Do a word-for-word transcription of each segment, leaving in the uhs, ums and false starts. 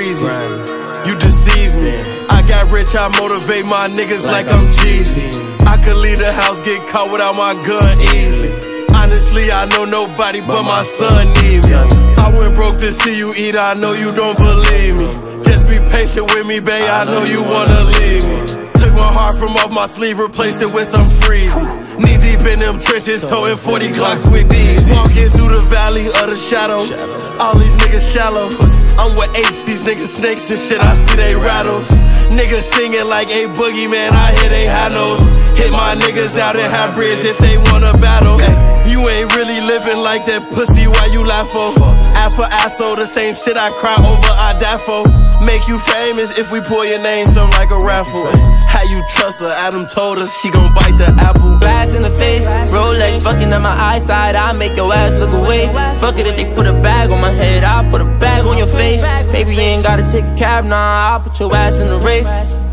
breezy. You deceive me. I got rich, I motivate my niggas like I'm Jeezy. I could leave the house, get caught without my gun easy. Honestly, I know nobody but my son need me. I went broke to see you eat, I know you don't believe me. Just be patient with me, babe, I know you wanna leave me. Took my heart from off my sleeve, replaced it with some freezy. Knee deep in them trenches, toting forty Glocks with these. Walking through the valley of the shadow, all these niggas shallow. I'm with apes, these niggas snakes and shit, I see they rattles. Niggas singing like a boogeyman, I hear they high notes. Hit my niggas out in high bridge if they wanna battle. You ain't really living like that pussy, why you laugh for? Ass for asshole, the same shit I cry over, I die for. Make you famous if we pull your name, something like a raffle. How you trust her? Adam told her she gon' bite the apple. Glass in the face, Rolex fucking up my eyesight, I make your ass look away. Fuck it if they put a bag on my head, I'll put a bag on your face. Baby, you ain't gotta take a cab, nah, I'll put your ass in the rave.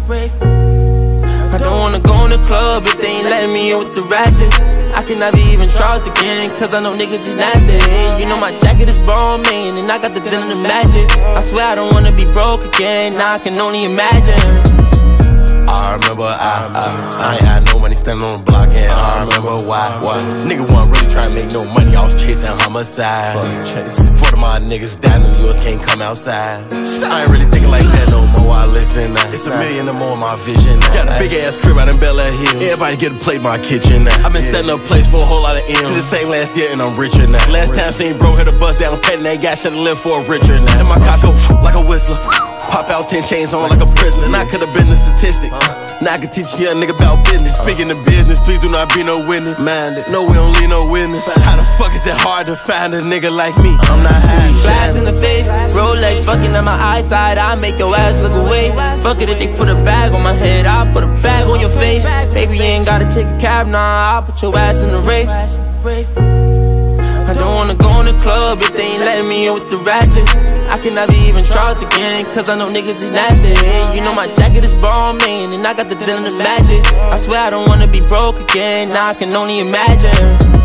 I don't wanna go in the club if they ain't letting me in with the ratchet. I can never even trust again, cause I know niggas is nasty. You know my jacket is bomb, man, and I got the denim to match it. I swear I don't wanna be broke again, now I can only imagine. I remember I, I, I ain't had no money standing on the block, and I remember why, why. Nigga wasn't really trying to make no money, I was chasing homicide. Four of my niggas down in yours can't come outside. I ain't really thinking like that no more, I listen now. It's a million or more in my vision now. Got a big ass crib out in Bel Air Hills, everybody get a plate in my kitchen now. I've been yeah. setting up place for a whole lot of M's. Did the same last year and I'm richer now. Last time seen bro hit a bus down petting, ain't got shit to live for a richer now. And my cock go like a whistler, pop out ten chains on like a prisoner. And I could've been the statistic. Now I can teach a young nigga about business. Speaking of business, please do not be no witness. Minded, no, we don't leave no witness. How the fuck is it hard to find a nigga like me? I'm not happy. Glass in the face, Rolex fucking up my eyesight, I make your ass look away. Fuck it if they put a bag on my head, I'll put a bag on your face. Baby, you ain't gotta take a cab, nah, I'll put your ass in the rave. I don't wanna go in the club if they ain't letting me in with the ratchet. I can never even trust again, cause I know niggas is nasty. You know my jacket is bomb, man, and I got the denim to match it. I swear I don't wanna be broke again, now I can only imagine.